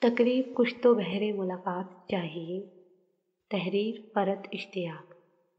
تقریب کچھ تو بہر ملاقات چاہیے۔ تحریر فرحت اشتیاق۔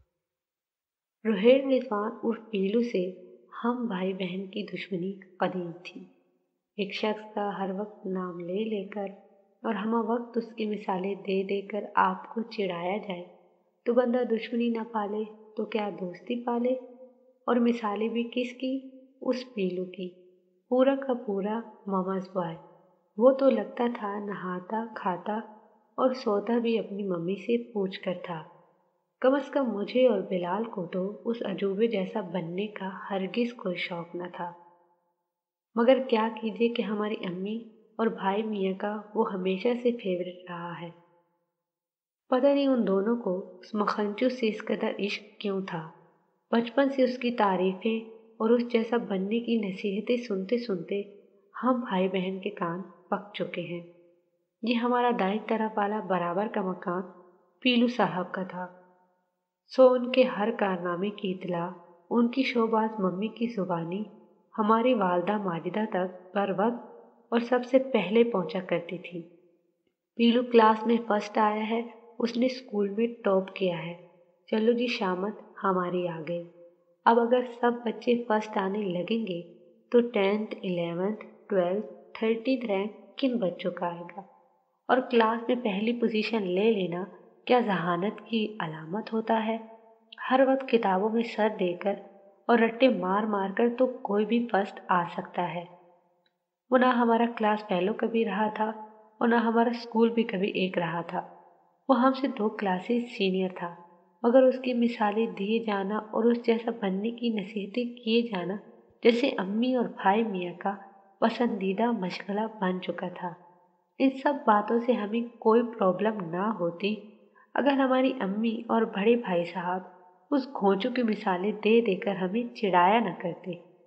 روحیل رضوان عرف پیلو سے ہم بھائی بہن کی دشمنی قدیم تھی۔ ایک شخص کا ہر وقت نام لے لے کر اور ہمہ وقت اس کی مثالیں دے دے کر آپ کو چڑھایا جائے تو بندہ دشمنی نہ پالے تو کیا دوستی پالے؟ اور مثالیں بھی کس کی؟ اس پیلو کی، پورا کا پورا ممز بوائے۔ وہ تو لگتا تھا نہاتا کھاتا اور سوتا بھی اپنی ممی سے پوچھ کر تھا۔ کم از کم مجھے اور بلال کو تو اس عجوبے جیسا بننے کا ہرگز کوئی شوق نہ تھا، مگر کیا کیجیے کہ ہماری امی اور بھائی میاں کا وہ ہمیشہ سے فیورٹ رہا ہے۔ پتہ نہیں ان دونوں کو اس مکھنچو سے اس قدر عشق کیوں تھا۔ بچپن سے اس کی تعریفیں اور اس جیسا بننے کی نصیحتیں سنتے سنتے ہم بھائی بہن کے کان پک چکے ہیں۔ یہ ہمارا دائیں طرف والا برابر کا مکان پیلو صاحب کا تھا، سو ان کے ہر کارنامے کی اطلاع ان کی شوباز ممی کی زبانی ہماری والدہ ماجدہ تک بر وقت اور سب سے پہلے پہنچا کرتی تھی۔ پیلو کلاس میں فرسٹ آیا ہے، اس نے اسکول میں ٹاپ کیا ہے، چلو جی شامت ہماری آ گئی۔ اب اگر سب بچے فرسٹ آنے لگیں گے تو 10th 11th 12th 13th rank کن بچوں کا آئے گا؟ اور کلاس میں پہلی پوزیشن لے لینا کیا ذہانت کی علامت ہوتا ہے؟ ہر وقت کتابوں میں سر دے کر اور رٹے مار مار کر تو کوئی بھی فرسٹ آ سکتا ہے۔ وہ نہ ہمارا کلاس فیلو کبھی رہا تھا اور نہ ہمارا اسکول بھی کبھی ایک رہا تھا۔ وہ ہم سے 2 کلاسز سینئر تھا، مگر اس کی مثالیں دیے جانا اور اس جیسا بننے کی نصیحتیں کیے جانا جیسے امی اور بھائی میاں کا پسندیدہ مشغلہ بن چکا تھا۔ ان سب باتوں سے ہمیں کوئی پرابلم نہ ہوتی اگر ہماری امی اور بڑے بھائی صاحب اس گھونچوں کی مثالیں دے دے کر ہمیں چڑھایا نہ کرتے۔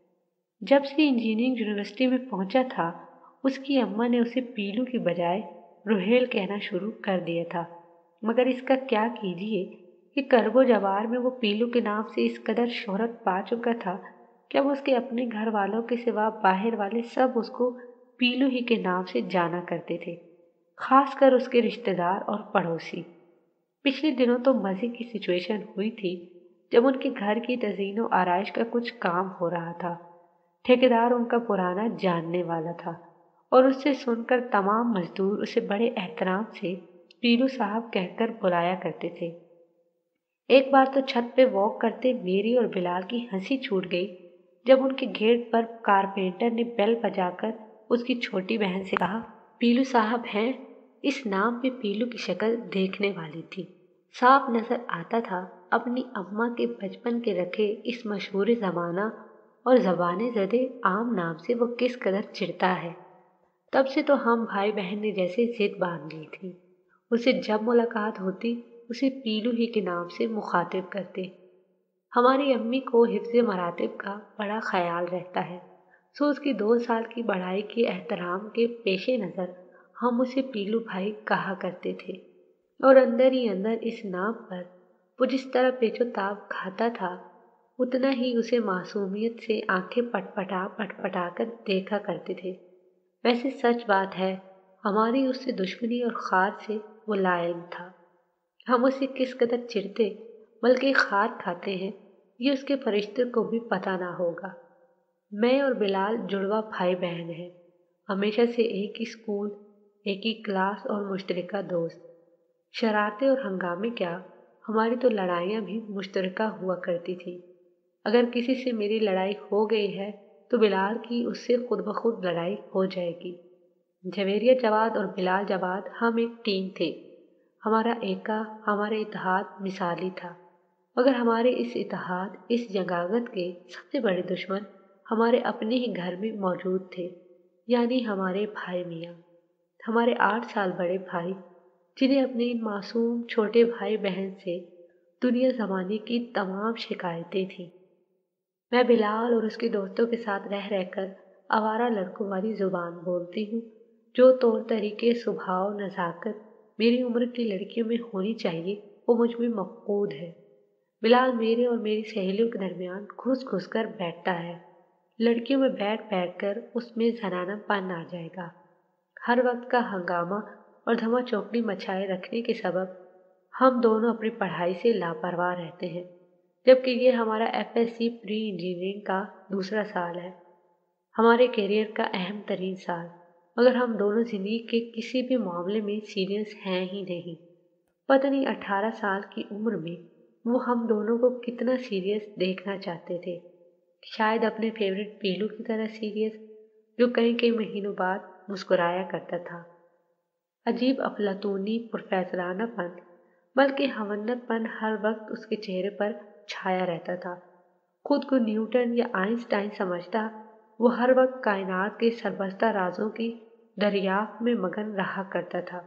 جب سے انجینئرنگ یونیورسٹی میں پہنچا تھا اس کی اماں نے اسے پیلو کی بجائے روحیل کہنا شروع کر دیا تھا، مگر اس کا کیا کیجیے کہ کرب و جوار میں وہ پیلو کے نام سے اس قدر شہرت پا چکا تھا کہ اب اس کے اپنے گھر والوں کے سوا باہر والے سب اس کو پیلو ہی کے نام سے جانا کرتے تھے، خاص کر اس کے رشتہ دار اور پڑوسی۔ پچھلے دنوں تو مزے کی سچویشن ہوئی تھی جب ان کے گھر کی تزئین و آرائش کا کچھ کام ہو رہا تھا۔ ٹھیکیدار ان کا پرانا جاننے والا تھا اور اس سے سن کر تمام مزدور اسے بڑے احترام سے پیلو صاحب کہہ کر بلایا کرتے تھے۔ ایک بار تو چھت پہ واک کرتے میری اور بلال کی ہنسی چھوٹ گئی جب ان کے گیٹ پر کارپینٹر نے بیل بجا کر اس کی چھوٹی بہن سے کہا، پیلو صاحب ہیں؟ اس نام پہ پیلو کی شکل دیکھنے والی تھی۔ صاف نظر آتا تھا اپنی اماں کے بچپن کے رکھے اس مشہور زمانہ اور زبان زدے عام نام سے وہ کس قدر چڑھتا ہے۔ تب سے تو ہم بھائی بہن نے جیسے ضد باندھ لی تھی، اسے جب ملاقات ہوتی اسے پیلو ہی کے نام سے مخاطب کرتے۔ ہماری امی کو حفظ مراتب کا بڑا خیال رہتا ہے، سو اس کی 2 سال کی بڑھائی کے احترام کے پیش نظر ہم اسے پیلو بھائی کہا کرتے تھے، اور اندر ہی اندر اس نام پر وہ جس طرح پیچ و تاب کھاتا تھا اتنا ہی اسے معصومیت سے آنکھیں پٹ پٹا کر دیکھا کرتے تھے۔ ویسے سچ بات ہے ہماری اس سے دشمنی اور خار سے وہ لا علم تھا۔ ہم اسے کس قدر چڑھتے بلکہ خار کھاتے ہیں یہ اس کے فرشتے کو بھی پتہ نہ ہوگا۔ میں اور بلال جڑوا بھائی بہن ہیں، ہمیشہ سے ایک ہی اسکول، ایک ہی کلاس اور مشترکہ دوست۔ شرارتیں اور ہنگامے کیا، ہماری تو لڑائیاں بھی مشترکہ ہوا کرتی تھی۔ اگر کسی سے میری لڑائی ہو گئی ہے تو بلال کی اس سے خود بخود لڑائی ہو جائے گی۔ جویریہ جواد اور بلال جواد ہم ایک ٹیم تھے، ہمارا ایکا، ہمارا اتحاد مثالی تھا، مگر ہمارے اس اتحاد، اس جنگاغت کے سب سے بڑے دشمن ہمارے اپنے ہی گھر میں موجود تھے، یعنی ہمارے بھائی میاں، ہمارے 8 سال بڑے بھائی، جنہیں اپنے ان معصوم چھوٹے بھائی بہن سے دنیا زمانے کی تمام شکایتیں تھیں۔ میں بلال اور اس کے دوستوں کے ساتھ رہ رہ کر آوارہ لڑکوں والی زبان بولتی ہوں، جو طور طریقے، سبھاؤ، نزاکت میری عمر کی لڑکیوں میں ہونی چاہیے وہ مجھ میں مفقود ہے۔ بلال میرے اور میری سہیلیوں کے درمیان گھس گھس کر بیٹھتا ہے، لڑکیوں میں بیٹھ بیٹھ کر اس میں زنانہ پن آ جائے گا۔ हर वक्त का हंगामा और धमा चौकड़ी मचाए रखने के सबब हम दोनों अपनी पढ़ाई से लापरवाह रहते हैं, जबकि ये हमारा एफएससी प्री इंजीनियरिंग का दूसरा साल है, हमारे करियर का अहम तरीन साल, मगर हम दोनों जिंदगी के किसी भी मामले में सीरियस हैं ही नहीं। पता नहीं 18 साल की उम्र में वो हम दोनों को कितना सीरियस देखना चाहते थे, शायद अपने फेवरेट पीलू की तरह सीरियस, जो कई कई महीनों बाद मुस्कुराया करता था। अजीब अफलातूनी प्रोफेसरानापन बल्कि हवन्नतपन हर वक्त उसके चेहरे पर छाया रहता था। खुद को न्यूटन या आइंस्टाइन समझता, वो हर वक्त कायनात के सरबस्ता राजों की दरियाफ्त में मगन रहा करता था।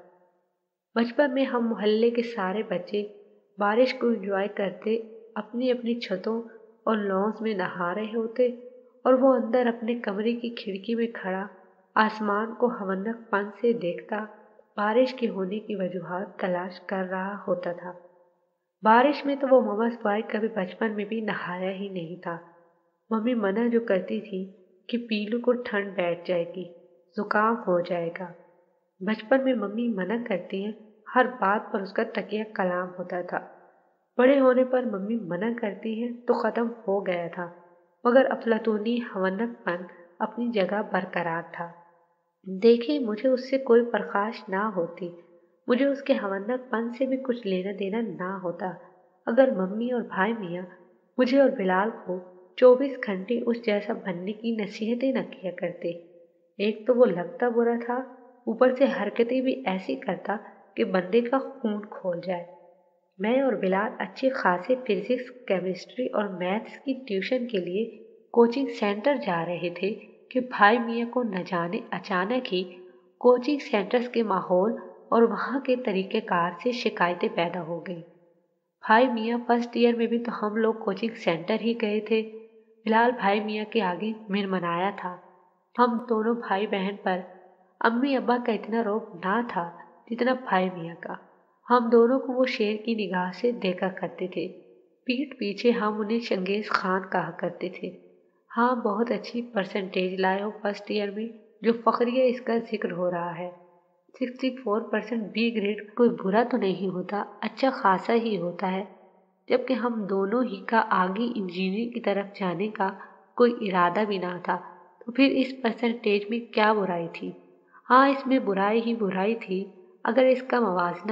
बचपन में हम मोहल्ले के सारे बच्चे बारिश को एंजॉय करते अपनी अपनी छतों और लॉन्स में नहा रहे होते, और वो अंदर अपने कमरे की खिड़की में खड़ा आसमान को हवन्नकपन से देखता बारिश के होने की वजूहात तलाश कर रहा होता था। बारिश में तो वो ममस भाई कभी बचपन में भी नहाया ही नहीं था। मम्मी मना जो करती थी कि पीलू को ठंड बैठ जाएगी, जुकाम हो जाएगा। बचपन में मम्मी मना करती हैं, हर बात पर उसका तकिया कलाम होता था। बड़े होने पर मम्मी मना करती हैं तो ख़त्म हो गया था, मगर अफलातूनी हवन्नकपन अपनी जगह बरकरार था। देखिए, मुझे उससे कोई प्रकाश ना होती, मुझे उसके हवन्नकपन से भी कुछ लेना देना ना होता, अगर मम्मी और भाई मियाँ मुझे और बिलाल को 24 घंटे उस जैसा बनने की नसीहतें न किया करते। एक तो वो लगता बुरा था, ऊपर से हरकतें भी ऐसी करता कि बंदे का खून खोल जाए। मैं और बिलाल अच्छे खासे फिजिक्स, केमिस्ट्री और मैथ्स की ट्यूशन के लिए कोचिंग सेंटर जा रहे थे कि भाई मियाँ को न जाने अचानक ही कोचिंग सेंटर्स के माहौल और वहाँ के तरीक़ेकार से शिकायतें पैदा हो गई। भाई मियाँ फर्स्ट ईयर में भी तो हम लोग कोचिंग सेंटर ही गए थे। बिलाल भाई मियाँ के आगे मिनमनाया था। हम दोनों भाई बहन पर अम्मी अब्बा का इतना रौब ना था जितना भाई मियाँ का। हम दोनों को वो शेर की निगाह से देखा करते थे। पीठ पीछे हम उन्हें चंगेज़ खान कहा करते थे। हाँ, बहुत अच्छी परसेंटेज लाए हो फर्स्ट ईयर में, जो फखरिया इसका जिक्र हो रहा है। 64% बी ग्रेड कोई बुरा तो नहीं होता, अच्छा खासा ही होता है, जबकि हम दोनों ही का आगे इंजीनियरिंग की तरफ जाने का कोई इरादा भी ना था, तो फिर इस परसेंटेज में क्या बुराई थी? हाँ, इसमें बुराई ही बुराई थी अगर इसका मवाजना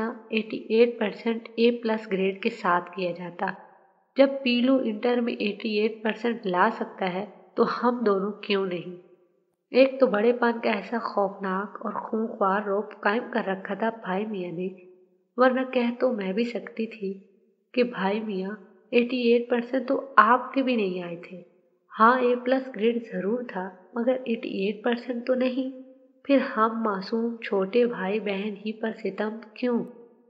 88% ए प्लस ग्रेड के साथ किया जाता। जब पीलू इंटर में 88% ला सकता है तो हम दोनों क्यों नहीं? एक तो बड़ेपन का ऐसा खौफनाक और खूंखार रौब कायम कर रखा था भाई मियाँ ने, वरना कह तो मैं भी सकती थी कि भाई मियाँ 88% तो आपके भी नहीं आए थे। हाँ, ए प्लस ग्रेड ज़रूर था, मगर 88% तो नहीं। फिर हम मासूम छोटे भाई बहन ही पर सितम क्यों?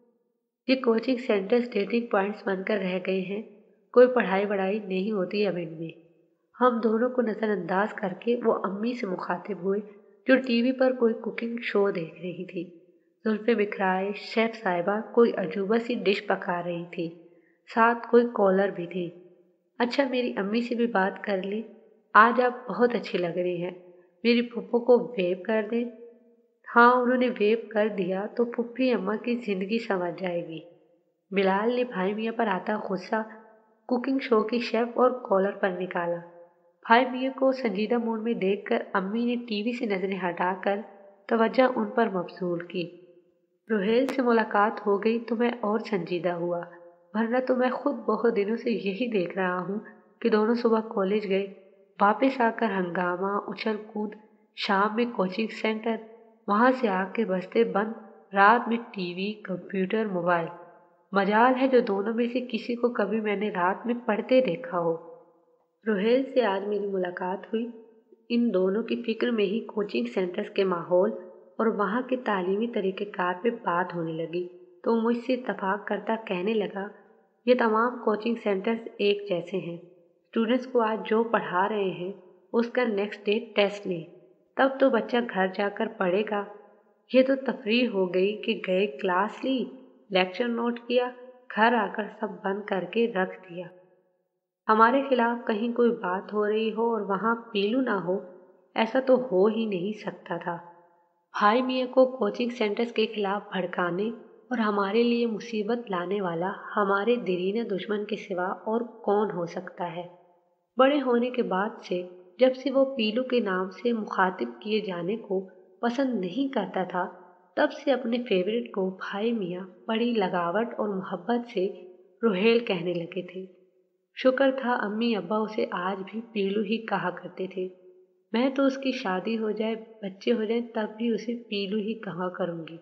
ये कोचिंग सेंटर डेटिंग पॉइंट्स बनकर रह गए हैं। कोई पढ़ाई वढ़ाई नहीं होती अब इनमें। हम दोनों को नज़रअंदाज करके वो अम्मी से मुखातिब हुए जो टीवी पर कोई कुकिंग शो देख रही थी। जुल्फे बिखराए शेफ साहिबा कोई अजूबा सी डिश पका रही थी, साथ कोई कॉलर भी थी। अच्छा, मेरी अम्मी से भी बात कर ली, आज आप बहुत अच्छी लग रही हैं, मेरी फुप्पो को वेव कर दें। हाँ, उन्होंने वेव कर दिया तो फुप्पी अम्मा की जिंदगी संवर जाएगी। बिलाल ने भाई मियाँ पर आता गुस्सा कुकिंग शो की शेफ और कॉलर पर निकाला। भाई मियाँ को संजीदा मूड में देखकर अम्मी ने टीवी से नजरें हटाकर तवज्जो उन पर मबसूल की। रुहेल से मुलाकात हो गई तो मैं और संजीदा हुआ, वरना तो मैं खुद बहुत दिनों से यही देख रहा हूँ कि दोनों सुबह कॉलेज गए, वापस आकर हंगामा उछल कूद, शाम में कोचिंग सेंटर, वहाँ से आके बस्ते बंद, रात में टीवी कंप्यूटर मोबाइल। मजाल है जो दोनों में से किसी को कभी मैंने रात में पढ़ते देखा हो। रुहेल से आज मेरी मुलाकात हुई। इन दोनों की फिक्र में ही कोचिंग सेंटर्स के माहौल और वहाँ के तालीमी तरीक़ेकार पे बात होने लगी, तो मुझसे इत्तफाक करता कहने लगा, ये तमाम कोचिंग सेंटर्स एक जैसे हैं। स्टूडेंट्स को आज जो पढ़ा रहे हैं उसका नेक्स्ट डे टेस्ट लें, तब तो बच्चा घर जाकर पढ़ेगा। ये तो तफरीह हो गई कि गए क्लास ली, लेक्चर नोट किया, घर आकर सब बंद करके रख दिया। हमारे खिलाफ कहीं कोई बात हो रही हो और वहाँ पीलू ना हो, ऐसा तो हो ही नहीं सकता था। भाई मियाँ को कोचिंग सेंटर्स के खिलाफ भड़काने और हमारे लिए मुसीबत लाने वाला हमारे देरीना दुश्मन के सिवा और कौन हो सकता है। बड़े होने के बाद से जब से वो पीलू के नाम से मुखातिब किए जाने को पसंद नहीं करता था, तब से अपने फेवरेट को भाई मियाँ बड़ी लगावट और मोहब्बत से रुहेल कहने लगे थे। शुक्र था अम्मी अब्बा उसे आज भी पीलू ही कहा करते थे। मैं तो उसकी शादी हो जाए, बच्चे हो जाए, तब भी उसे पीलू ही कहा करूंगी।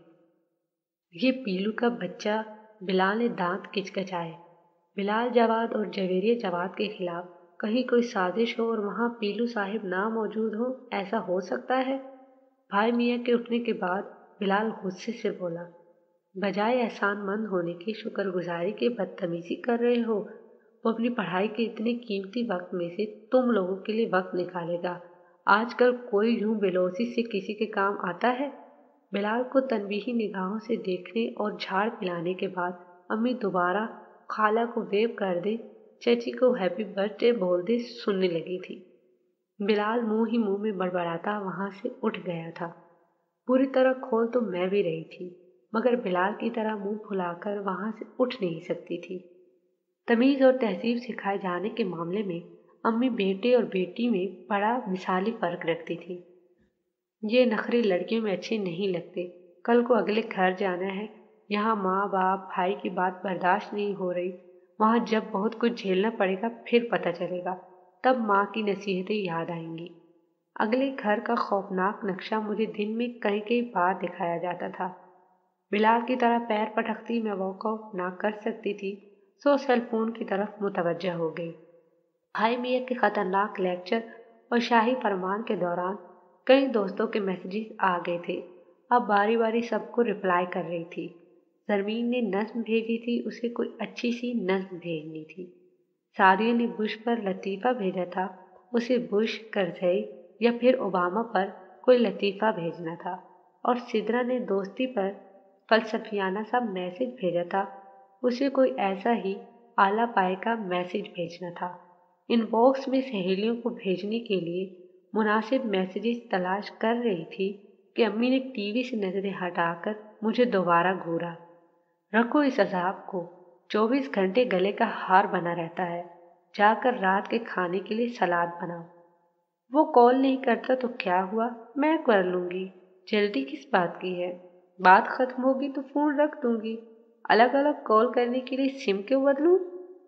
ये पीलू का बच्चा। बिलाल ने दांत किचकिचाए। बिलाल जवाद और जवेरिया जवाद के खिलाफ कहीं कोई साजिश हो और वहां पीलू साहिब ना मौजूद हो, ऐसा हो सकता है? भाई मियाँ के उठने के बाद बिलाल गुस्से से बोला, बजाय एहसानमंद होने की शुक्रगुजारी के बदतमीजी कर रहे हो। वो अपनी पढ़ाई के इतने कीमती वक्त में से तुम लोगों के लिए वक्त निकालेगा। आजकल कोई यूं बेलौसी से किसी के काम आता है? बिलाल को तनबीही निगाहों से देखने और झाड़ पिलाने के बाद अम्मी दोबारा खाला को वेव कर दे, चची को हैप्पी बर्थडे बोल दे सुनने लगी थी। बिलाल मुंह ही मुंह में बड़बड़ाता वहां से उठ गया था। पूरी तरह खोल तो मैं भी रही थी, मगर बिलाल की तरह मुंह फुलाकर वहां से उठ नहीं सकती थी। तमीज और तहजीब सिखाए जाने के मामले में अम्मी बेटे और बेटी में बड़ा मिसाली फर्क रखती थी। ये नखरे लड़कियों में अच्छे नहीं लगते। कल को अगले घर जाना है, यहाँ माँ बाप भाई की बात बर्दाश्त नहीं हो रही, वहाँ जब बहुत कुछ झेलना पड़ेगा फिर पता चलेगा, तब माँ की नसीहतें याद आएंगी। अगले घर का खौफनाक नक्शा मुझे दिन में कई कई बार दिखाया जाता था। बिलाल की तरह पैर पटकती मैं वॉकआउट ना कर सकती थी, सो सेल फोन की तरफ मुतवज्जा हो गई। भाई मियाँ के खतरनाक लेक्चर और शाही फरमान के दौरान कई दोस्तों के मैसेजेस आ गए थे। अब बारी बारी सबको रिप्लाई कर रही थी। जरमीन ने नज्म भेजी थी, उसे कोई अच्छी सी नज्म भेजनी थी। सादिया ने बुश पर लतीफ़ा भेजा था, उसे बुश, करज़ई या फिर ओबामा पर कोई लतीफ़ा भेजना था। और सिदरा ने दोस्ती पर फलसफियाना सा मैसेज भेजा था, उसे कोई ऐसा ही आला पाए का मैसेज भेजना था। इनबॉक्स में सहेलियों को भेजने के लिए मुनासिब मैसेजेस तलाश कर रही थी कि अम्मी ने टीवी से नजरें हटाकर मुझे दोबारा घूरा। रखो इस अजाब को, 24 घंटे गले का हार बना रहता है, जाकर रात के खाने के लिए सलाद बनाओ। वो कॉल नहीं करता तो क्या हुआ, मैं कर लूंगी, जल्दी किस बात की है? बात खत्म होगी तो फोन रख दूंगी, अलग अलग कॉल करने के लिए सिम क्यों बदलूं?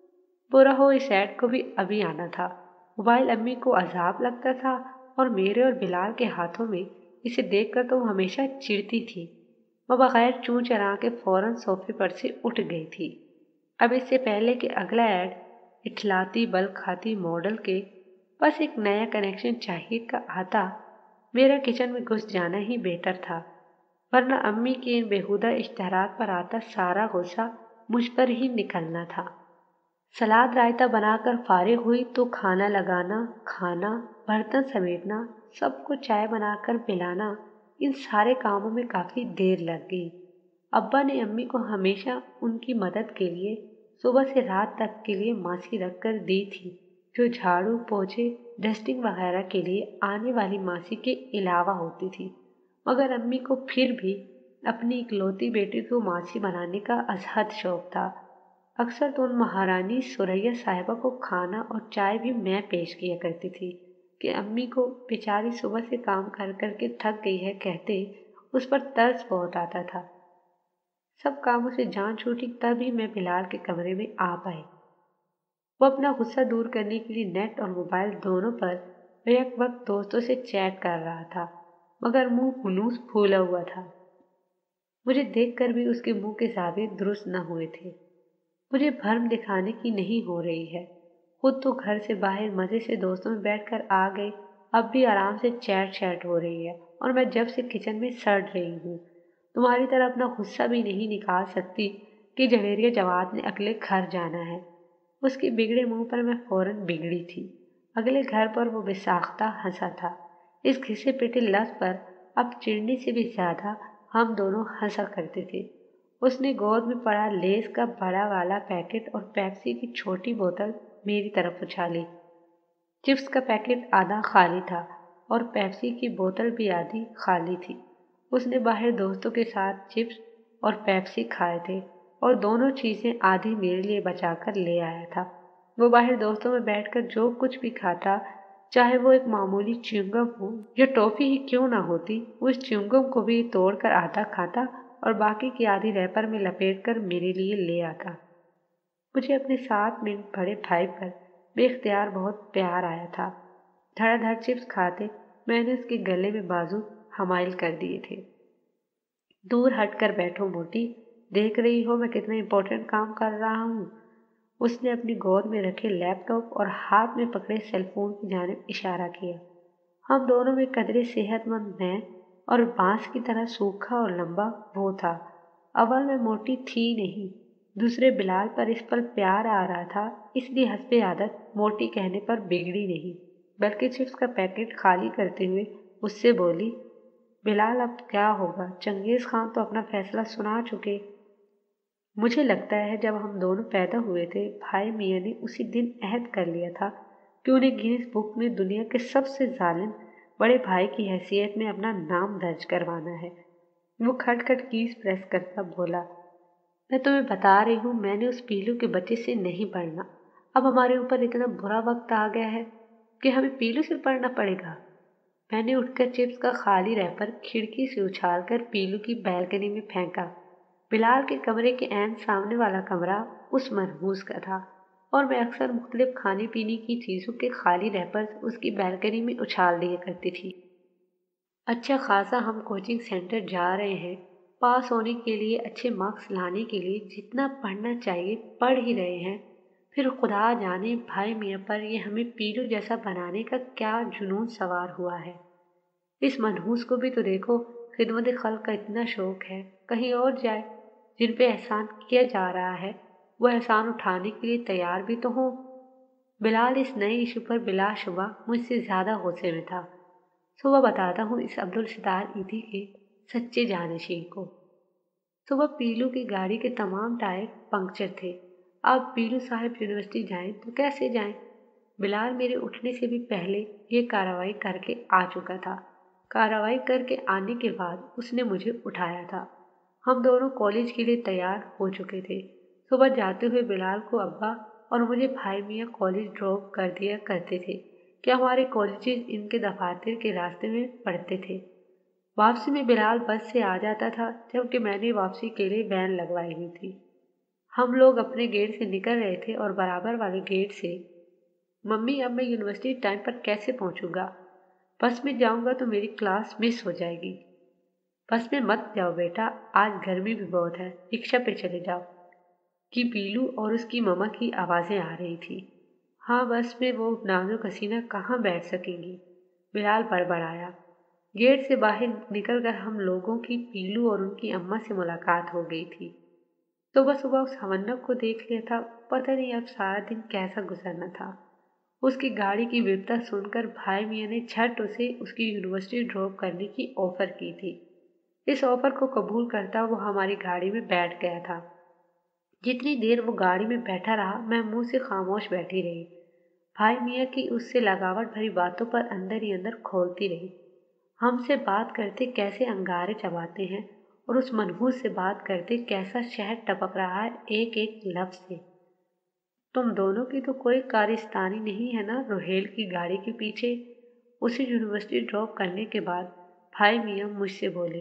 बुरा हो इस ऐड को भी अभी आना था। मोबाइल अम्मी को अजाब लगता था और मेरे और बिलाल के हाथों में इसे देखकर तो हमेशा चिढ़ती थी। वह बगैर चूं चरा के फौरन सोफे पर से उठ गई थी। अब इससे पहले कि अगला ऐड इठलाती बल खाती मॉडल के बस एक नया कनेक्शन चाहिए का आता, मेरा किचन में घुस जाना ही बेहतर था, वरना अम्मी के इन बेहुदा इश्तहारात पर आता सारा गुस्सा मुझ पर ही निकलना था। सलाद रायता बनाकर फारिग हुई तो खाना लगाना, खाना, बर्तन समेटना, सबको चाय बनाकर पिलाना, इन सारे कामों में काफी देर लग गई। अब्बा ने अम्मी को हमेशा उनकी मदद के लिए सुबह से रात तक के लिए मासी रख कर दी थी, जो झाड़ू पोछे डस्टिंग वगैरह के लिए आने वाली मासी के अलावा होती थी। मगर अम्मी को फिर भी अपनी इकलौती बेटी को मासी बनाने का अजहद शौक था। अक्सर तो उन महारानी सुरैया साहिबा को खाना और चाय भी मैं पेश किया करती थी कि अम्मी को बेचारी सुबह से काम कर कर के थक गई है कहते उस पर तरस बहुत आता था। सब कामों से जान छूटी तभी मैं बिलाल के कमरे में आ पाई। वो अपना गुस्सा दूर करने के लिए नेट और मोबाइल दोनों पर बेक वक्त दोस्तों से चैट कर रहा था, मगर मुंह हुनूस फूला हुआ था। मुझे देखकर भी उसके मुंह के जावे दुरुस्त न हुए थे। मुझे भर्म दिखाने की नहीं हो रही है। खुद तो घर से बाहर मजे से दोस्तों में बैठकर आ गए, अब भी आराम से चैट हो रही है और मैं जब से किचन में सड़ रही हूँ। तुम्हारी तरह अपना गुस्सा भी नहीं निकाल सकती कि जवेरिया जवाद ने अगले घर जाना है। उसके बिगड़े मुंह पर मैं फौरन बिगड़ी थी। अगले घर पर वो बेसाख्ता हंसा था। इस घिसे पिटे लफ्ज पर अब चिढ़ने से भी ज्यादा हम दोनों हंसा करते थे। उसने गोद में पड़ा लेस का बड़ा वाला पैकेट और पेप्सी की छोटी बोतल मेरी तरफ उछाली। चिप्स का पैकेट आधा खाली था और पेप्सी की बोतल भी आधी खाली थी। उसने बाहर दोस्तों के साथ चिप्स और पेप्सी खाए थे और दोनों चीज़ें आधी मेरे लिए बचाकर ले आया था। वो बाहर दोस्तों में बैठकर जो कुछ भी खाता, चाहे वो एक मामूली च्युइंगम हो या टॉफ़ी ही क्यों ना होती, उस च्युइंगम को भी तोड़कर आधा खाता और बाकी की आधी रैपर में लपेटकर मेरे लिए ले आता। मुझे अपने 7 मिनट बड़े भाई पर बेख्तियार बहुत प्यार आया था। धड़ाधड़ चिप्स खाते मैंने उसके गले में बाजू हमाइल कर दिए थे। दूर हटकर बैठो मोटी, देख रही हो मैं कितना इम्पोर्टेंट काम कर रहा हूँ। उसने अपनी गोद में रखे लैपटॉप और हाथ में पकड़े सेलफोन की जानिब इशारा किया। हम दोनों में कदरे सेहतमंद मैं और बांस की तरह सूखा और लंबा वो था। अव्वल मैं मोटी थी नहीं, दूसरे बिलाल पर इस पर प्यार आ रहा था, इसलिए हस्बे आदत मोटी कहने पर बिगड़ी नहीं, बल्कि चिप्स का पैकेट खाली करते हुए उससे बोली, बिलाल अब क्या होगा, चंगेज खान तो अपना फैसला सुना चुके। मुझे लगता है जब हम दोनों पैदा हुए थे, भाई मियाँ ने उसी दिन अहद कर लिया था कि उन्हें गिनीज बुक में दुनिया के सबसे जालिम बड़े भाई की हैसियत में अपना नाम दर्ज करवाना है। वो खटखट कीज प्रेस करता बोला, मैं तुम्हें बता रही हूँ, मैंने उस पीलू के बच्चे से नहीं पढ़ना। अब हमारे ऊपर इतना बुरा वक्त आ गया है कि हमें पीलू से पढ़ना पड़ेगा। मैंने उठकर चिप्स का खाली रैपर खिड़की से उछालकर पीलू की बैल्कनी में फेंका। बिलाल के कमरे के ऐन सामने वाला कमरा उस मनहूस का था और मैं अक्सर मुख्तलिफ खाने पीने की चीज़ों के खाली रैपर्स उसकी बैल्कनी में उछाल दिया करती थी। अच्छा खासा हम कोचिंग सेंटर जा रहे हैं, पास होने के लिए, अच्छे मार्क्स लाने के लिए जितना पढ़ना चाहिए पढ़ ही रहे हैं, फिर खुदा जाने भाई मियाँ पर ये हमें पीलू जैसा बनाने का क्या जुनून सवार हुआ है। इस मनहूस को भी तो देखो, खिदमत खल्क का इतना शौक है, कहीं और जाए। जिन पे एहसान किया जा रहा है वो एहसान उठाने के लिए तैयार भी तो हो। बिलाल इस नए इशू पर बिलाशुबा मुझसे ज़्यादा गुस्से में था। सुबह बताता हूँ इस अब्दुल सितार ईदी के सच्चे जानशीन को। सुबह पीलू की गाड़ी के तमाम टायर पंक्चर थे। अब पीलू साहब यूनिवर्सिटी जाएं तो कैसे जाएं? बिलाल मेरे उठने से भी पहले ये कार्रवाई करके आ चुका था। कार्रवाई करके आने के बाद उसने मुझे उठाया था। हम दोनों कॉलेज के लिए तैयार हो चुके थे। सुबह जाते हुए बिलाल को अब्बा और मुझे भाई मियाँ कॉलेज ड्रॉप कर दिया करते थे कि हमारे कॉलेजेस इनके दफातर के रास्ते में पड़ते थे। वापसी में बिलाल बस से आ जाता था, जबकि मैंने वापसी के लिए वैन लगवाई हुई थी। हम लोग अपने गेट से निकल रहे थे और बराबर वाले गेट से, मम्मी अब मैं यूनिवर्सिटी टाइम पर कैसे पहुंचूंगा? बस में जाऊंगा तो मेरी क्लास मिस हो जाएगी। बस में मत जाओ बेटा, आज गर्मी भी बहुत है, रिक्शा पे चले जाओ। कि पीलू और उसकी मम्मा की आवाज़ें आ रही थी। हाँ, बस में वो नाजुक हसीना कहाँ बैठ सकेंगी? बिलाल बड़बड़ाया। गेट से बाहर निकलकर हम लोगों की पीलू और उनकी अम्मा से मुलाकात हो गई थी। सुबह सुबह उस हमन्नक को देख लिया था, पता नहीं अब सारा दिन कैसा गुजरना था। उसकी गाड़ी की विपदा सुनकर भाई मियाँ ने झट उसे उसकी यूनिवर्सिटी ड्रॉप करने की ऑफर की थी। इस ऑफर को कबूल करता वो हमारी गाड़ी में बैठ गया था। जितनी देर वो गाड़ी में बैठा रहा मैं मुंह से खामोश बैठी रही। भाई मियाँ की उससे लगावट भरी बातों पर अंदर ही अंदर खोलती रही। हमसे बात करते कैसे अंगारे चबाते हैं और उस मनहूस से बात करते कैसा शहद टपक रहा है एक एक लफ्ज से। तुम दोनों की तो कोई कारिस्तानी नहीं है ना रोहेल की गाड़ी के पीछे? उसे यूनिवर्सिटी ड्रॉप करने के बाद भाई मियाँ मुझसे बोले,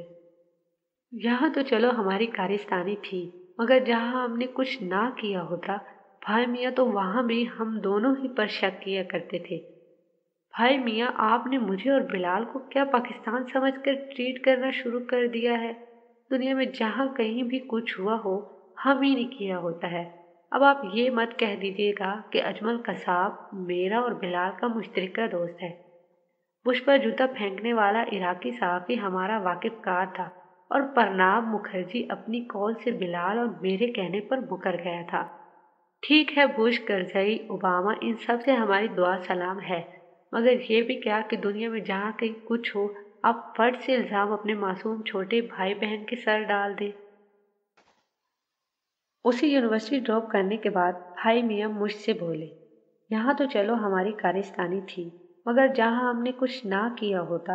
यहाँ तो चलो हमारी कारिस्तानी थी, मगर जहाँ हमने कुछ ना किया होता भाई मियाँ, तो वहाँ भी हम दोनों ही पर शक किया करते थे। भाई मियाँ, आपने मुझे और बिलाल को क्या पाकिस्तान समझकर ट्रीट करना शुरू कर दिया है? दुनिया में जहाँ कहीं भी कुछ हुआ हो हम ही ने किया होता है। अब आप ये मत कह दीजिएगा कि अजमल कसाब मेरा और बिलाल का मुश्तरका दोस्त है। मुझ पर जूता फेंकने वाला इराकी साहब हमारा वाकिफकार था और प्रणाब मुखर्जी अपनी कॉल से बिलाल और मेरे कहने पर मुकर गया था। ठीक है, बुश, करजई, ओबामा, इन सब से हमारी दुआ सलाम है, मगर ये भी क्या कि दुनिया में जहाँ कहीं कुछ हो आप फट से इल्ज़ाम अपने मासूम छोटे भाई बहन के सर डाल दें। उसे यूनिवर्सिटी ड्रॉप करने के बाद भाई मियाँ मुझसे बोले, यहाँ तो चलो हमारी कारिस्तानी थी, मगर जहाँ हमने कुछ ना किया होता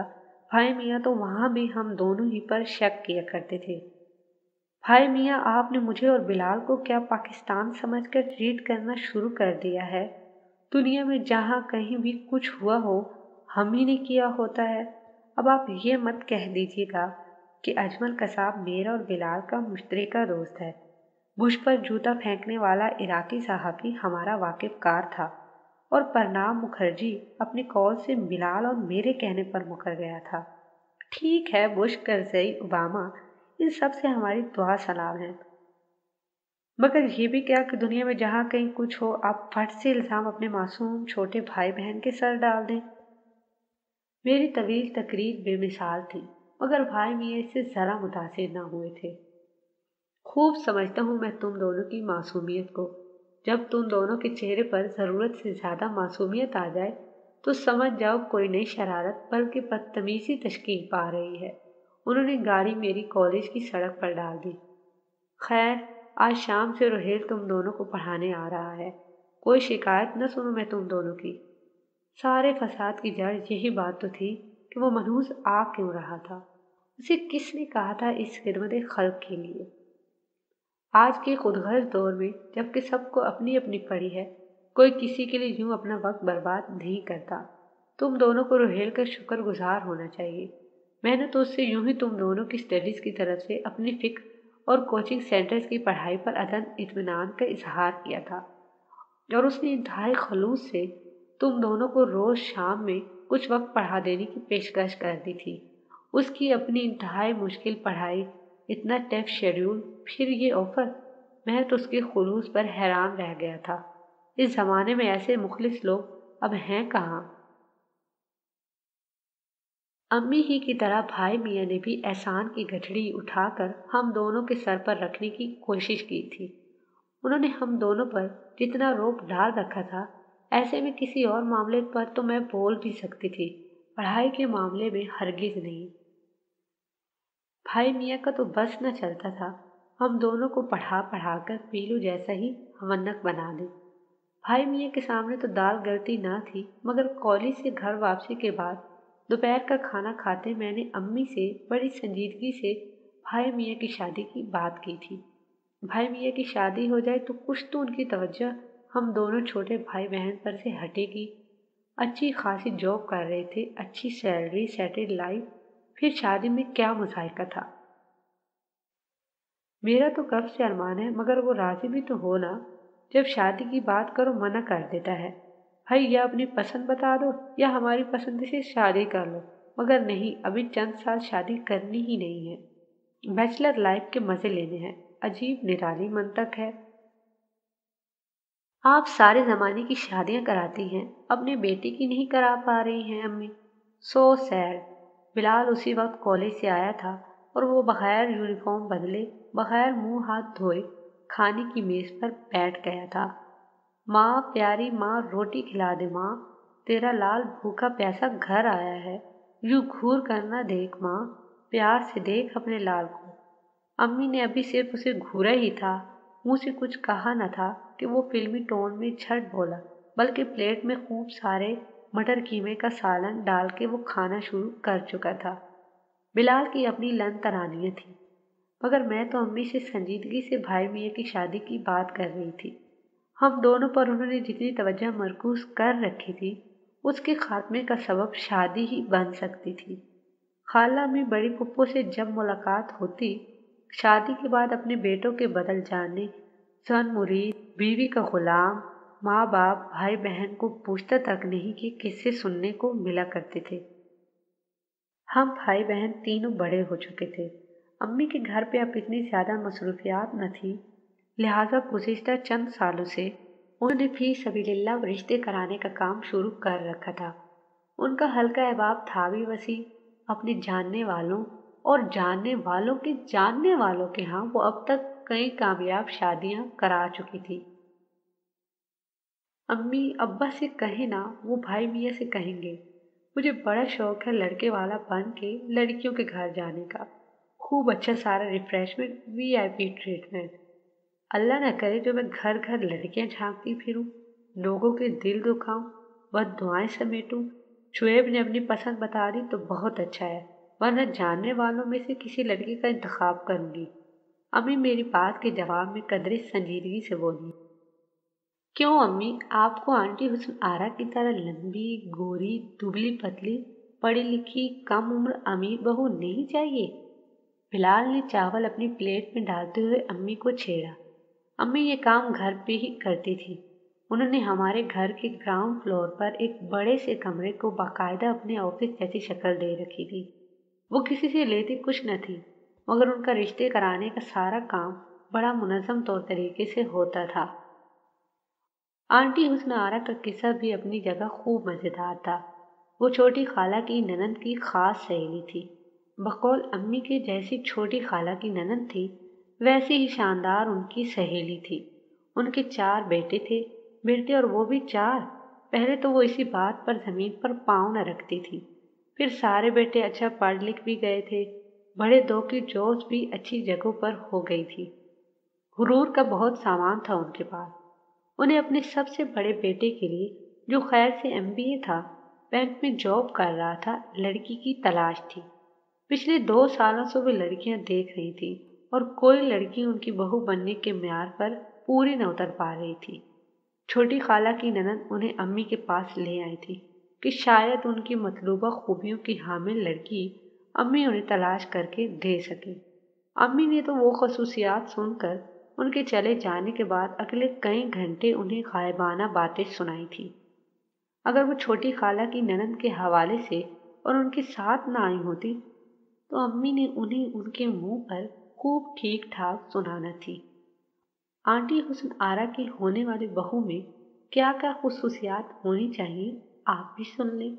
भाई मियाँ तो वहाँ भी हम दोनों ही पर शक किया करते थे। भाई मियाँ, आपने मुझे और बिलाल को क्या पाकिस्तान समझकर ट्रीट करना शुरू कर दिया है? दुनिया में जहाँ कहीं भी कुछ हुआ हो, हम ही ने किया होता है। अब आप ये मत कह दीजिएगा कि अजमल कसाब मेरा और बिलाल का मुश्तरका दोस्त है। बुश पर जूता फेंकने वाला इराकी साहबी हमारा वाकिफकार था और प्रणाब मुखर्जी अपनी कॉल से बिलाल और मेरे कहने पर मुकर गया था। ठीक है, बुश, करज़ई, ओबामा, इन सब से हमारी दुआ सलाम है, मगर ये भी क्या कि दुनिया में जहाँ कहीं कुछ हो आप फट से इल्ज़ाम अपने मासूम छोटे भाई बहन के सर डाल दें। मेरी तवील तकरीर बेमिसाल थी, मगर भाई मियाँ इससे ज़रा मुतासिर न हुए थे। खूब समझता हूँ मैं तुम दोनों की मासूमियत को। जब तुम दोनों के चेहरे पर ज़रूरत से ज़्यादा मासूमियत आ जाए तो समझ जाओ कोई नई शरारत बल्कि बदतमीज़ी तश्कील पा रही है। उन्होंने गाड़ी मेरी कॉलेज की सड़क पर डाल दी। खैर, आज शाम से रोहेल तुम दोनों को पढ़ाने आ रहा है। कोई शिकायत न सुनूं मैं तुम दोनों की। सारे फसाद की जड़ यही बात तो थी कि वो मनहूस आ क्यों रहा था। उसे किसने कहा था इस खिदमत खल्क के लिए? आज के खुदगर्ज दौर में जबकि सबको अपनी अपनी पड़ी है, कोई किसी के लिए यूं अपना वक्त बर्बाद नहीं करता। तुम दोनों को रोहेल का शुक्रगुजार होना चाहिए। मैंने तो उससे यूं ही तुम दोनों की स्टडीज की तरफ से अपनी फिक्र और कोचिंग सेंटर्स की पढ़ाई पर अदम इत्मीनान का इजहार किया था और उसने इंतहाई खलूस से तुम दोनों को रोज शाम में कुछ वक्त पढ़ा देने की पेशकश कर दी थी। उसकी अपनी इंतहाई मुश्किल पढ़ाई, इतना टफ शेड्यूल, फिर ये ऑफर। मैं तो उसके खुलूस पर हैरान रह गया था। इस जमाने में ऐसे मुखलिस लोग अब हैं कहाँ? अम्मी ही की तरह भाई मियाँ ने भी एहसान की गठड़ी उठाकर हम दोनों के सर पर रखने की कोशिश की थी। उन्होंने हम दोनों पर जितना रोब डाल रखा था, ऐसे में किसी और मामले पर तो मैं बोल भी सकती थी, पढ़ाई के मामले में हरगिज नहीं। भाई मियाँ का तो बस न चलता था हम दोनों को पढ़ा पढ़ा कर पीलू जैसा ही हमन्नक बना दे। भाई मियाँ के सामने तो दाल गलती ना थी, मगर कॉलेज से घर वापसी के बाद दोपहर का खाना खाते मैंने अम्मी से बड़ी संजीदगी से भाई मियाँ की शादी की बात की थी। भाई मियाँ की शादी हो जाए तो कुछ तो उनकी तवज्जो हम दोनों छोटे भाई बहन पर से हटेगी। अच्छी खासी जॉब कर रहे थे, अच्छी सैलरी, सेटल्ड लाइफ, फिर शादी में क्या मुज़ायका था। मेरा तो कब से अरमान है, मगर वो राजी भी तो हो ना। जब शादी की बात करो मना कर देता है। भाई या अपनी पसंद बता दो या हमारी पसंद से शादी कर लो, मगर नहीं, अभी चंद साल शादी करनी ही नहीं है। बैचलर लाइफ के मजे लेने हैं। अजीब निराली मंतक है। आप सारे जमाने की शादियां कराती हैं, अपने बेटे की नहीं करा पा रही हैं अम्मी। So sad. बिलाल उसी वक्त कॉलेज से आया था और वो बगैर यूनिफॉर्म बदले, बगैर मुंह हाथ धोए खाने की मेज पर बैठ गया था। माँ, प्यारी माँ, रोटी खिला दे माँ, तेरा लाल भूखा प्यासा घर आया है। यूं घूर करना देख माँ, प्यार से देख अपने लाल को। अम्मी ने अभी सिर्फ उसे घूरा ही था, मुंह से कुछ कहा न था कि वो फिल्मी टोन में झट बोला, बल्कि प्लेट में खूब सारे मटर कीमे का सालन डाल के वो खाना शुरू कर चुका था। बिलाल की अपनी लन तरानियाँ थी, मगर मैं तो अम्मी से संजीदगी से भाई मियाँ की शादी की बात कर रही थी। हम दोनों पर उन्होंने जितनी तवज्जो मरकूज कर रखी थी, उसके खात्मे का सबब शादी ही बन सकती थी। खाला में बड़ी पप्पो से जब मुलाकात होती, शादी के बाद अपने बेटों के बदल जाने, सन मुरीद, बीवी का गुलाम, माँ बाप, भाई बहन को पूछता तक नहीं कि किससे सुनने को मिला करते थे। हम भाई बहन तीनों बड़े हो चुके थे। अम्मी के घर पे अब इतनी ज़्यादा मसरूफियात न थी, लिहाजा गुज़िश्ता चंद सालों से उन्होंने फी सबीलिल्लाह रिश्ते कराने का काम शुरू कर रखा था। उनका हल्का अहबाब था भी वसी। अपने जानने वालों और जानने वालों के जानने वालों के यहाँ वो अब तक कई कामयाब शादियां करा चुकी थी। अम्मी अब्बा से कहे ना, वो भाई मियाँ से कहेंगे। मुझे बड़ा शौक है लड़के वाला बन के लड़कियों के घर जाने का। खूब अच्छा सारा रिफ्रेशमेंट, वीआईपी ट्रीटमेंट। अल्लाह न करे जो मैं घर घर लड़कियां झांकती फिरूं, लोगों के दिल दुखाऊं, बद दुआएं समेटूं। शुएब ने अपनी पसंद बता दी तो बहुत अच्छा है, वरना जानने वालों में से किसी लड़की का इंतखाब करूंगी। अम्मी मेरी बात के जवाब में कदरे संजीदगी से बोली। क्यों अम्मी, आपको आंटी हुस्न आरा की तरह लंबी, गोरी, दुबली पतली, पढ़ी लिखी, कम उम्र अमीर बहू नहीं चाहिए? बिलाल ने चावल अपनी प्लेट में डालते हुए अम्मी को छेड़ा। अम्मी ये काम घर पे ही करती थी। उन्होंने हमारे घर के ग्राउंड फ्लोर पर एक बड़े से कमरे को बाकायदा अपने ऑफिस जैसी शक्ल दे रखी थी। वो किसी से लेती कुछ न थी, मगर उनका रिश्ते कराने का सारा काम बड़ा मुनज़्ज़म तौर तरीके से होता था। आंटी हुस्न आरा का किस्सा भी अपनी जगह खूब मज़ेदार था। वो छोटी खाला की ननंद की खास सहेली थी। बकौल अम्मी के जैसी छोटी खाला की ननंद थी, वैसी ही शानदार उनकी सहेली थी। उनके 4 बेटे थे, बेटे और वो भी 4। पहले तो वो इसी बात पर ज़मीन पर पाँव न रखती थी। फिर सारे बेटे अच्छा पढ़ लिख भी गए थे। बड़े 2 की जोश भी अच्छी जगहों पर हो गई थी। गुरूर का बहुत सामान था उनके पास। उन्हें अपने सबसे बड़े बेटे के लिए, जो खैर से एमबीए था, बैंक में जॉब कर रहा था, लड़की की तलाश थी। पिछले 2 सालों से वो लड़कियां देख रही थी और कोई लड़की उनकी बहू बनने के म्यार पर पूरी न उतर पा रही थी। छोटी खाला की ननद उन्हें अम्मी के पास ले आई थी कि शायद उनकी मतलूबा खूबियों की हामिल लड़की अम्मी उन्हें तलाश करके दे सके। अम्मी ने तो वो खसूसियात सुनकर उनके चले जाने के बाद अगले कई घंटे उन्हें गायबाना बातें सुनाई थी। अगर वो छोटी खाला की ननद के हवाले से और उनके साथ ना आई होती तो अम्मी ने उन्हें उनके मुंह पर खूब ठीक ठाक सुनाना थी। आंटी हुस्न आरा की होने वाली बहू में क्या क्या खुसूसियात होनी चाहिए, आप भी सुन लें।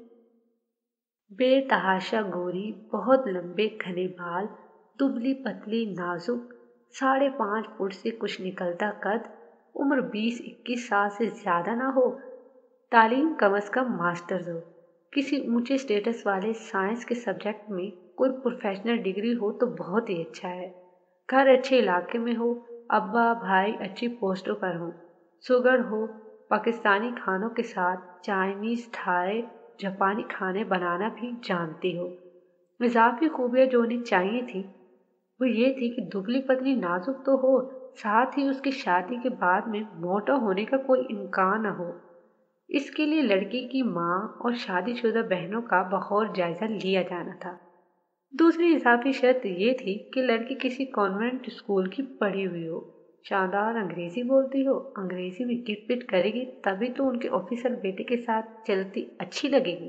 बेतहाशा गोरी, बहुत लंबे घने बाल, दुबली पतली नाजुक, 5.5 फुट से कुछ निकलता कद, उम्र 20-21 साल से ज्यादा ना हो, तालीम कम अज कम मास्टर्स हो, किसी ऊंचे स्टेटस वाले साइंस के सब्जेक्ट में कोई प्रोफेशनल डिग्री हो तो बहुत ही अच्छा है, घर अच्छे इलाके में हो, अब्बा भाई अच्छी पोस्टों पर हो, सुगर हो, पाकिस्तानी खानों के साथ चाइनीज, थाई, जापानी खाने बनाना भी जानती हो। इजाफी खूबियाँ जो उन्हें चाहिए थी वो ये थी कि दुबली पतली नाजुक तो हो, साथ ही उसकी शादी के बाद में मोटा होने का कोई इम्कान न हो। इसके लिए लड़की की माँ और शादीशुदा बहनों का बखौर जायजा लिया जाना था। दूसरी इजाफी शर्त ये थी कि लड़की किसी कॉन्वेंट स्कूल की पढ़ी हुई हो, शानदार अंग्रेजी बोलती हो, अंग्रेजी में गिट पिट करेगी तभी तो उनके ऑफिसर बेटे के साथ चलती अच्छी लगेगी।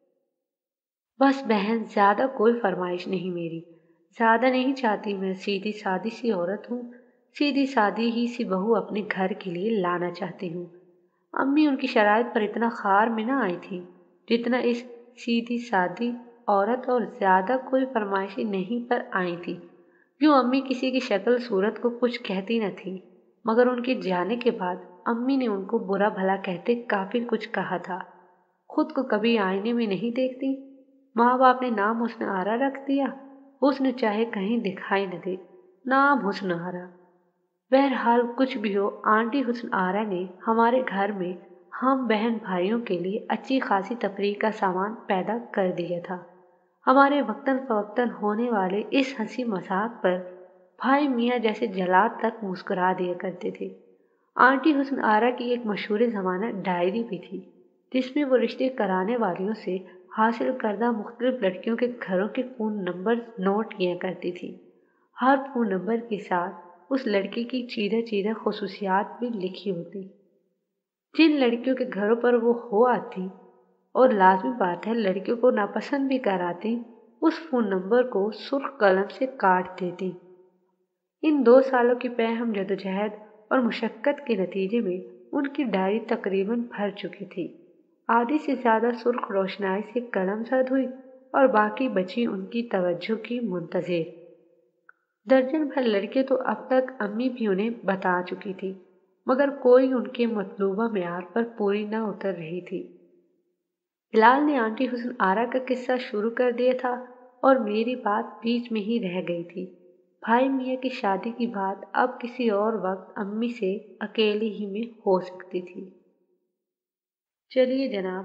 बस बहन, ज्यादा कोई फरमाइश नहीं मेरी, ज्यादा नहीं चाहती मैं, सीधी सादी सी औरत हूँ, सीधी सादी ही सी बहू अपने घर के लिए लाना चाहती हूँ। अम्मी उनकी शराइत पर इतना खार में ना आई थी जितना इस सीधी सादी औरत और ज्यादा कोई फरमाइशी नहीं पर आई थी। यूं अम्मी किसी की शक्ल सूरत को कुछ कहती न थी, मगर उनके जाने के बाद अम्मी ने उनको बुरा भला कहते काफी कुछ कहा था। खुद को कभी आईने में नहीं देखती। माँ बाप ने नाम हुस्न आरा रख दिया, हुस्न चाहे कहीं दिखाई न दे, नाम हुस्न आरा। बहरहाल कुछ भी हो, आंटी हुस्न आरा ने हमारे घर में हम बहन भाइयों के लिए अच्छी खासी तफरीह का सामान पैदा कर दिया था। हमारे वक्तन फवक्तन होने वाले इस हंसी मजाक पर भाई मियाँ जैसे जलाद तक मुस्कुरा दिया करते थे। आंटी हुस्न आरा की एक मशहूर ज़माना डायरी भी थी, जिसमें वो रिश्ते कराने वालियों से हासिल करदा मुख्तलिफ लड़कियों के घरों के फ़ोन नंबर नोट किया करती थी। हर फ़ोन नंबर के साथ उस लड़की की चीरा चीरा खसूसियात भी लिखी होती। जिन लड़कियों के घरों पर वो हो आती, और लाजमी बात है लड़कियों को नापसंद भी कर आती, उस फ़ोन नंबर को सुर्ख कलम से काट देती। इन 2 सालों की बेहम जदोजहद और मुशक्क़त के नतीजे में उनकी डायरी तकरीबन भर चुकी थी। आधी से ज़्यादा सुर्ख रोशनाई से कलम जद हुई और बाकी बची उनकी तवज्जो की मुंतज़िर। दर्जन भर लड़के तो अब तक अम्मी भी उन्हें बता चुकी थी, मगर कोई उनके मतलूबा मेयार पर पूरी न उतर रही थी। बिलाल ने आंटी हुस्न आरा का किस्सा शुरू कर दिया था और मेरी बात बीच में ही रह गई थी। भाई मियाँ की शादी की बात अब किसी और वक्त अम्मी से अकेली ही में हो सकती थी। चलिए जनाब,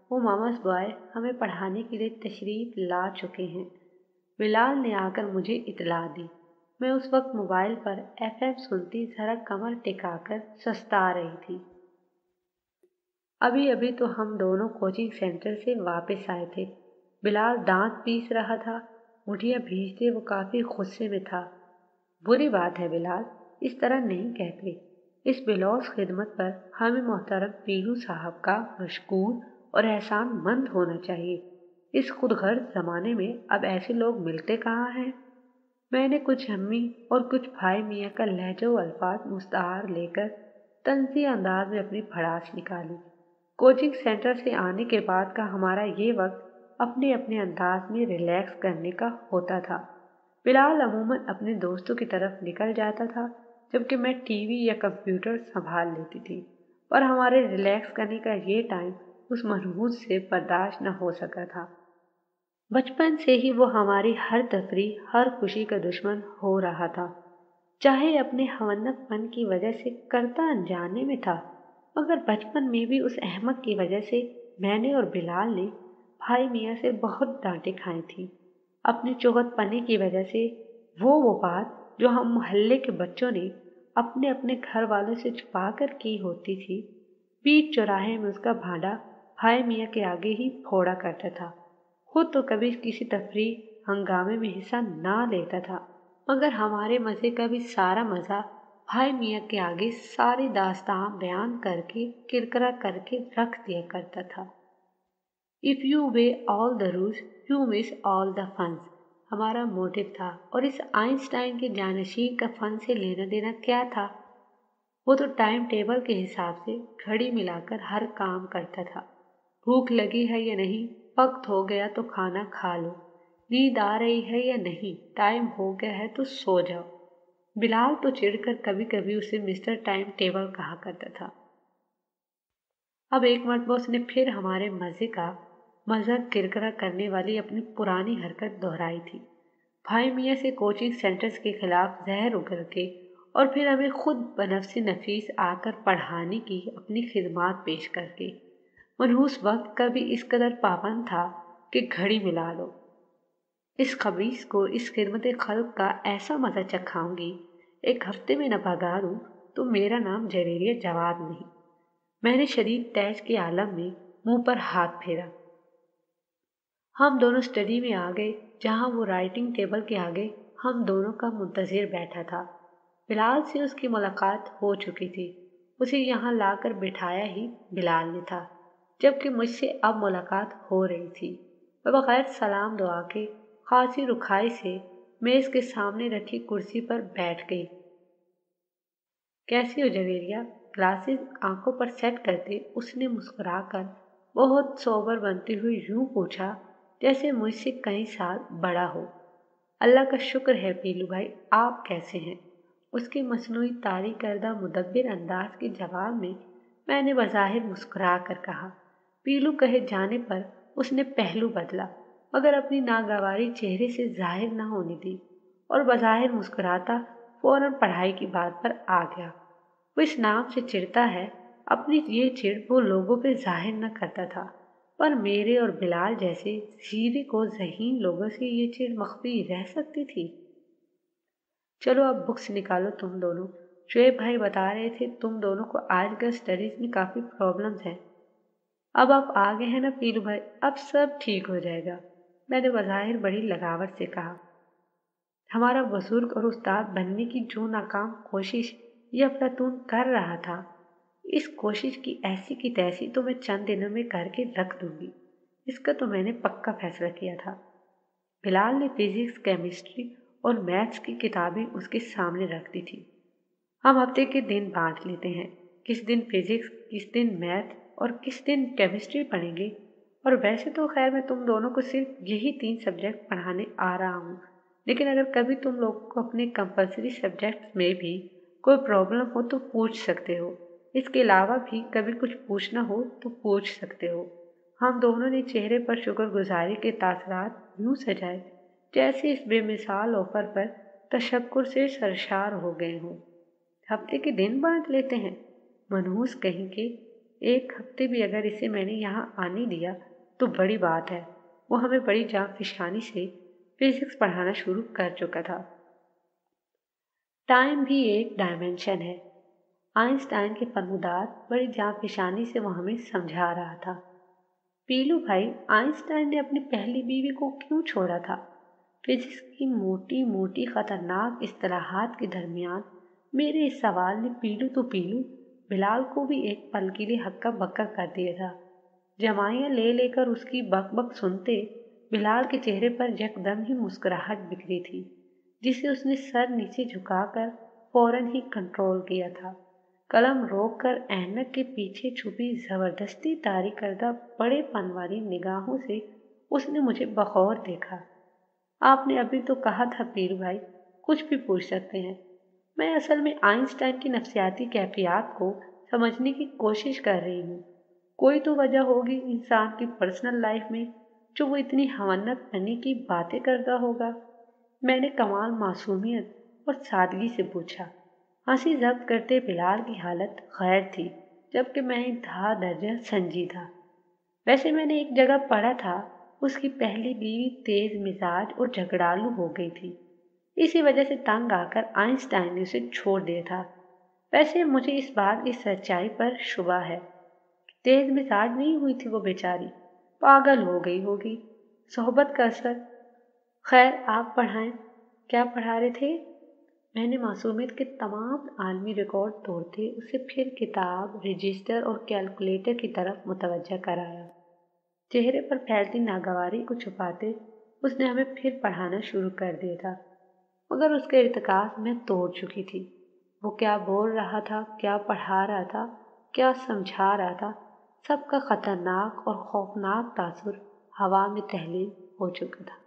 वो मामास बॉय हमें पढ़ाने के लिए तशरीफ ला चुके हैं। बिलाल ने आकर मुझे इतला दी। मैं उस वक्त मोबाइल पर एफएम सुनती जरा कमर टिकाकर सस्ता रही थी। अभी अभी तो हम दोनों कोचिंग सेंटर से वापस आए थे। बिलाल दांत पीस रहा था। मुठियां भींचते वो काफी गुस्से में था। बुरी बात है बिलाल, इस तरह नहीं कहते। इस बेलौस खिदमत पर हमें मोहतरम पीलू साहब का मशकूर और एहसानमंद होना चाहिए। इस खुदगर्ज जमाने में अब ऐसे लोग मिलते कहाँ हैं। मैंने कुछ अम्मी और कुछ भाई मियाँ का लहजो अल्फाज मुस्तार लेकर तंजी अंदाज में अपनी भड़ास निकाली। कोचिंग सेंटर से आने के बाद का हमारा ये वक्त अपने अपने अंदाज में रिलैक्स करने का होता था। बिलाल अमूमन अपने दोस्तों की तरफ निकल जाता था, जबकि मैं टीवी या कंप्यूटर संभाल लेती थी। पर हमारे रिलैक्स करने का ये टाइम उस मनहूस से बर्दाश्त न हो सका था। बचपन से ही वो हमारी हर तफरीह, हर खुशी का दुश्मन हो रहा था। चाहे अपने हवन्नकपन की वजह से करता अनजाने में था, मगर बचपन में भी उस अहमक की वजह से मैंने और बिलाल ने भाई मियाँ से बहुत डांटें खाई थी। अपने चौगतपने की वजह से वो बात जो हम मोहल्ले के बच्चों ने अपने अपने घर वालों से छुपा कर की होती थी, बीच चौराहे में उसका भांडा भाई मियाँ के आगे ही फोड़ा करता था। खुद तो कभी किसी तफरीह हंगामे में हिस्सा ना लेता था, मगर हमारे मज़े का भी सारा मज़ा भाई मियाँ के आगे सारी दास्तान बयान करके किरकिरा करके रख दिया करता था। If you obey all the rules you miss all the funs हमारा मोटिव था, और इस आइंस्टाइन के जानशीन का फन से लेना देना क्या था। वो तो टाइम टेबल के हिसाब से घड़ी मिलाकर हर काम करता था। भूख लगी है या नहीं, वक्त हो गया तो खाना खा लो, नींद आ रही है या नहीं, टाइम हो गया है तो सो जाओ। बिलाल तो चिढ़कर कभी कभी उसे मिस्टर टाइम टेबल कहा करता था। अब एक मरतबा उसने फिर हमारे मज़े का मज़ाक किरकिरा करने वाली अपनी पुरानी हरकत दोहराई थी। भाई मियाँ से कोचिंग सेंटर्स के खिलाफ जहर उगल के और फिर हमें खुद बनफ्सी नफीस आकर पढ़ाने की अपनी खिदमात पेश करके। मनहूस वक्त का भी इस कदर पाबंद था कि घड़ी मिला लो। इस खबीस को इस खिदमत खल्क का ऐसा मज़ा चखाऊंगी, एक हफ्ते में न भगा दूँ तो मेरा नाम जवेरिया जवाद नहीं। मैंने शदीद तैश के आलम में मुंह पर हाथ फेरा। हम दोनों स्टडी में आ गए, जहाँ वो राइटिंग टेबल के आगे हम दोनों का मुंतज़िर बैठा था। बिलाल से उसकी मुलाकात हो चुकी थी। उसे यहाँ लाकर बिठाया ही बिलाल ने था, जबकि मुझसे अब मुलाकात हो रही थी। मैं बगैर सलाम दुआ के खासी रुखाई से मेज़ के सामने रखी कुर्सी पर बैठ गई। कैसी हो जवेरिया? ग्लासेस आंखों पर सेट करते उसने मुस्कुराकर बहुत सोबर बनती हुई यूं पूछा जैसे मुझसे कई साल बड़ा हो। अल्लाह का शुक्र है पीलू भाई, आप कैसे हैं? उसके मसनूई तारी करदा मुदब्बिर अंदाज के जवाब में मैंने बज़ाहिर मुस्कुरा कर कहा। पीलू कहे जाने पर उसने पहलू बदला, मगर अपनी नागवारी चेहरे से जाहिर न होने दी और बज़ाहिर मुस्कुराता फौरन पढ़ाई की बात पर आ गया। वो इस नाम से चिढ़ता है, अपनी ये चिढ़ वो लोगों पे जाहिर न करता था, पर मेरे और बिलाल जैसे सीधे को ज़हीन लोगों से ये चिढ़ मख्फी रह सकती थी। चलो अब बुक्स निकालो तुम दोनों। शुएब भाई बता रहे थे तुम दोनों को आजकल स्टडीज में काफ़ी प्रॉब्लम्स हैं। अब आप आ गए हैं ना पीलू भाई, अब सब ठीक हो जाएगा, मैंने बज़ाहिर बड़ी लगावट से कहा। हमारा बुजुर्ग और उस्ताद बनने की जो नाकाम कोशिश ये अफलातून कर रहा था, इस कोशिश की ऐसी की तैसी तो मैं चंद दिनों में करके रख दूंगी। इसका तो मैंने पक्का फैसला किया था। बिलाल ने फिजिक्स, केमिस्ट्री और मैथ्स की किताबें उसके सामने रख दी थी। हम हफ्ते के दिन बांट लेते हैं, किस दिन फिजिक्स, किस दिन मैथ और किस दिन केमिस्ट्री पढ़ेंगे। और वैसे तो खैर मैं तुम दोनों को सिर्फ यही 3 सब्जेक्ट पढ़ाने आ रहा हूँ, लेकिन अगर कभी तुम लोगों को अपने कंपलसरी सब्जेक्ट में भी कोई प्रॉब्लम हो तो पूछ सकते हो। इसके अलावा भी कभी कुछ पूछना हो तो पूछ सकते हो। हम दोनों ने चेहरे पर शुक्रगुजारी के तासरात यूं सजाए जैसे इस बेमिसाल ऑफर पर तशक्कुर से सरशार हो गए हों। हफ्ते के दिन बांट लेते हैं, मनहूस कहीं के। 1 हफ्ते भी अगर इसे मैंने यहाँ आने दिया तो बड़ी बात है। वो हमें बड़ी जांफिशानी से फिजिक्स पढ़ाना शुरू कर चुका था। टाइम भी एक डायमेंशन है। आइंस्टाइन के फर्मुदार बड़ी जांफिशानी से वो हमें समझा रहा था। पीलू भाई, आइंस्टाइन ने अपनी पहली बीवी को क्यों छोड़ा था? फिजिक्स की मोटी मोटी खतरनाक इस्तिलाहात के दरमियान मेरे इस सवाल ने पीलू तो पीलू बिलाल को भी एक पल के लिए हक्का बक्का कर दिया था। जमाइयाँ ले लेकर उसकी बक बक सुनते बिलाल के चेहरे पर यकदम ही मुस्कुराहट बिखरी थी, जिसे उसने सर नीचे झुकाकर फौरन ही कंट्रोल किया था। कलम रोक कर ऐनक के पीछे छुपी जबरदस्ती तारी करदा बड़े पन वाली निगाहों से उसने मुझे बखौर देखा। आपने अभी तो कहा था पीर भाई, कुछ भी पूछ सकते हैं। मैं असल में आइंस्टाइन की नफ्सियाती कैफियत को समझने की कोशिश कर रही हूँ। कोई तो वजह होगी इंसान की पर्सनल लाइफ में जो वो इतनी हवन्नत करने की बातें करता होगा। मैंने कमाल मासूमियत और सादगी से पूछा। हंसी जब्त करते बिलाल की हालत खैर थी, जबकि मैं इंतहा दर्जा संजीदा। वैसे मैंने एक जगह पढ़ा था उसकी पहली बीवी तेज मिजाज और झगड़ालू हो गई थी। इसी वजह से तंग आकर आइंस्टाइन ने उसे छोड़ दिया था। वैसे मुझे इस बात की सच्चाई पर शुबा है। तेज मिजाज नहीं हुई थी वो बेचारी, पागल हो गई होगी, सोहबत का असर। खैर आप पढ़ाएं, क्या पढ़ा रहे थे? मैंने मासूमियत के तमाम आलमी रिकॉर्ड तोड़ते उसे फिर किताब, रजिस्टर और कैलकुलेटर की तरफ मुतवज्जा कराया। चेहरे पर फैलती नागवारी को छुपाते उसने हमें फिर पढ़ाना शुरू कर दिया था, मगर उसका इर्तिकाज मैं तोड़ चुकी थी। वो क्या बोल रहा था, क्या पढ़ा रहा था, क्या समझा रहा था, सबका खतरनाक और खौफनाक तासुर हवा में तहलील हो चुका था।